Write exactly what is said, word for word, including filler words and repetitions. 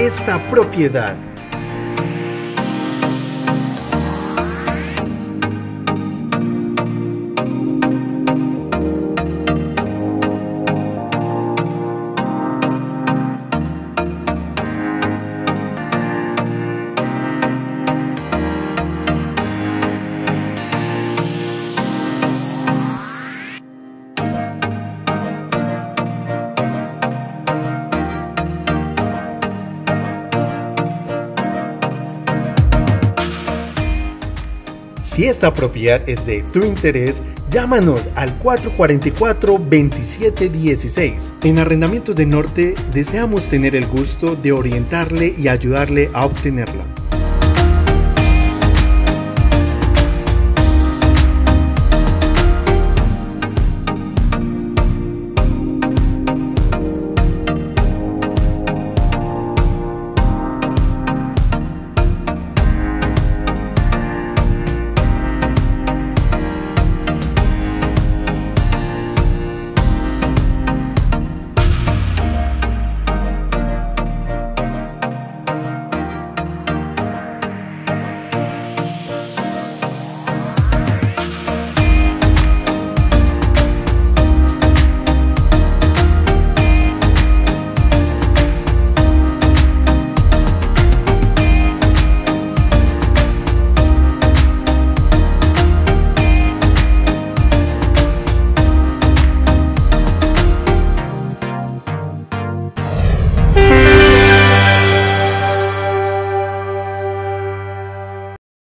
esta propiedad. Si esta propiedad es de tu interés, llámanos al cuatro cuatro cuatro, veintisiete dieciséis. En Arrendamientos del Norte deseamos tener el gusto de orientarle y ayudarle a obtenerla.